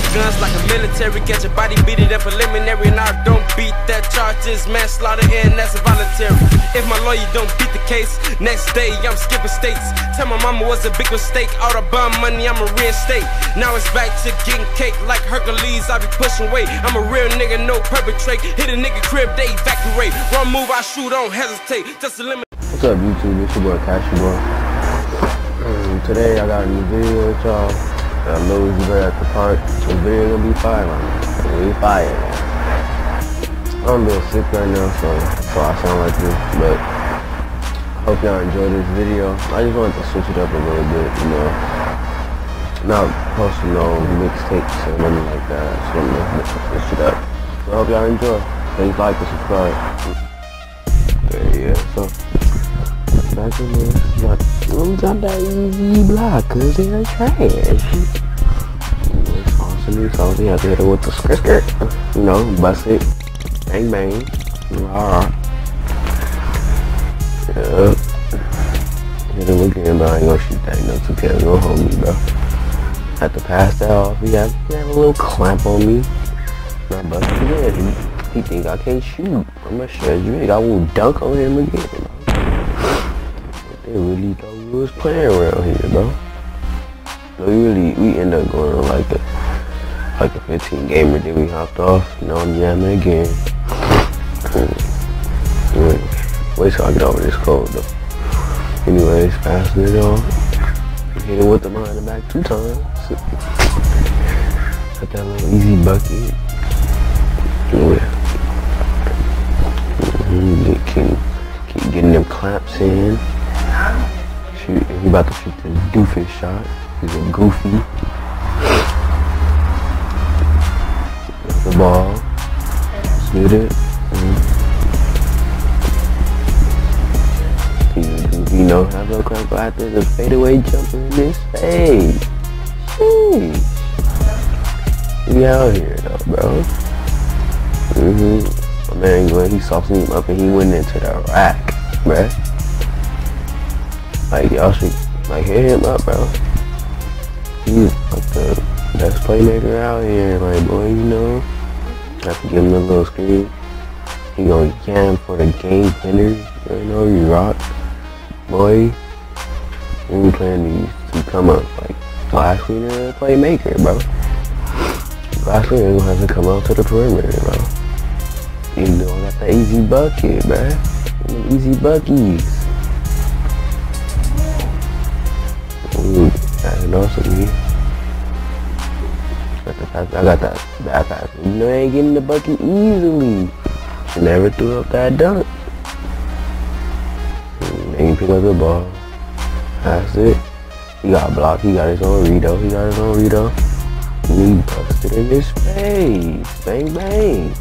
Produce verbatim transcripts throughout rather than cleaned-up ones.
guns like a military. Get your body beat it up preliminary. And I don't beat that charge is manslaughter and that's involuntary. If my lawyer don't beat the case, next day I'm skipping states. Tell my mama was a big mistake. All the bum money I'ma reinstate. Now it's back to getting cake like Hercules. I be pushing weight. I'm a real nigga, no perpetrate. Hit a nigga crib, they evacuate. Wrong move, I shoot, don't hesitate. Just a limit. What's up, YouTube? It's your boy Cashy Boy. Um, today I got a new video with y'all. I know it's very at the park. The video gonna be fire, man. It's gonna be fire. I'm a little sick right now, so so I sound like this, but I hope y'all enjoy this video. I just wanted to switch it up a little bit, you know. Not posting no mixtapes or nothing like that. I just wanted to switch it up. So I hope y'all enjoy. Please like and subscribe. Okay, yeah, so back in there, like, I'm got that easy block, cause they're trash. Sauce and sauce, you have to hit it with the skirt skirt. You know, bust it. Bang bang. Alright. Yeah. Hit him again, but I ain't gonna shoot that. No, two K go hold me, bro. Had to pass that off. He had, he had a little clamp on me. Not busting it. He, he think I can't shoot. I'm gonna show you. I will dunk on him again, bro. They really thought we was playing around here, bro. So we really, we end up going on like a, like a fifteen gamer. Then we hopped off. Now I'm jamming again. Wait till I get over this cold though. Anyways, passing it on. Hit it with the behind the back two times. Got that little easy bucket. Yeah. Mm-hmm. keep, keep getting them claps in. Shoot, he about to shoot this doofus shot. He's a goofy. The ball. Shoot it. Mm-hmm. You know, have no crap out there, the fadeaway jumper in this face. Sheesh. We out here though, bro. Mm-hmm. My man going, he saucing him up and he went into the rack, bruh. Like, y'all should, like, hit him up, bro. He's like the best playmaker out here. Like, boy, you know, have to give him a little screen. He gonna jam for the game winner. You know, you rock. Boy, we be playing these to come up like Glass Cleaner playmaker, bro. Glass Cleaner gonna have to come out to the perimeter, bro. You know, I got that easy bucket, bro. Easy buckies. Ooh, that's awesome, me. I got that bad pass. You know, I ain't getting the bucket easily. Never threw up that dunk. He pick up the ball. That's it. He got blocked. He got his own redo. He got his own redo. And he busted in his face. Bang bang.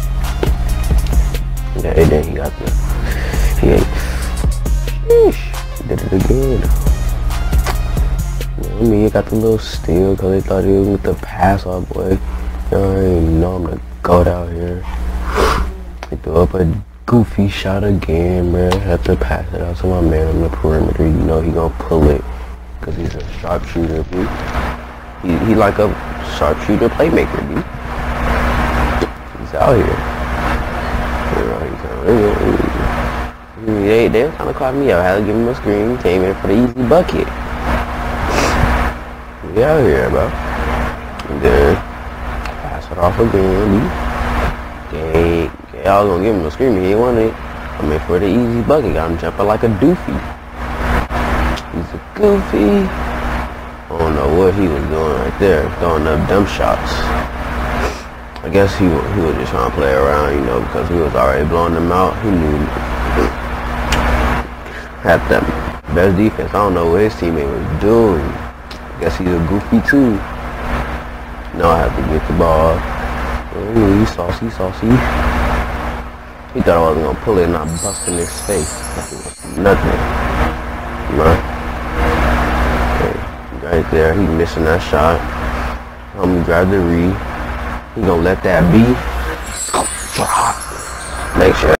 Yeah, and then he got the. He ate. Sheesh. He did it again. You know what I mean? He got the little steal because they thought he was with the pass off, boy. You know, I didn't know I'm the goat out here. He threw up a goofy shot again, man. Had to pass it out to my man on the perimeter. You know he gonna pull it because he's a sharpshooter, B. He, he like a sharpshooter playmaker, B. He's out here. They, they kind of caught me out. I had to give him a screen. Came in for the easy bucket. We out here, bro. And then pass it off again, B. Okay. I was gonna give him a scream, he didn't want it. I mean, for the easy bucket, got him jumping like a doofy. He's a goofy. I don't know what he was doing right there, throwing up dumb shots. I guess he, he was just trying to play around, you know, because we was already blowing them out. He knew had the best defense. I don't know what his teammate was doing. I guess he's a goofy too. Now I have to get the ball. Ooh, he's saucy, saucy. He thought I wasn't gonna pull it and I bust in his face. Nothing. Right. Okay. Right there, he missing that shot. I'm gonna grab the read. He gonna let that be. Make sure.